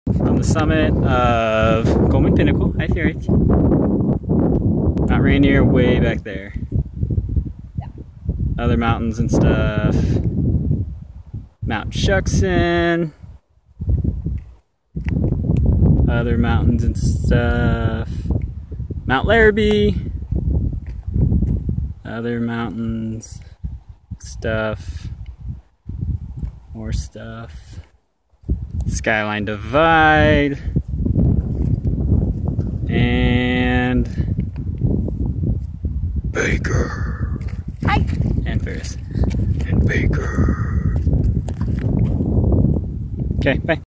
On the summit of Coleman Pinnacle. Hi, Ferret. Mount Rainier way back there. Yeah. Other mountains and stuff. Mount Shuckson. Other mountains and stuff. Mount Larrabee. Other mountains. Stuff. More stuff. Skyline Divide. And Baker. Hi. And Ferris. And Baker. Okay, bye.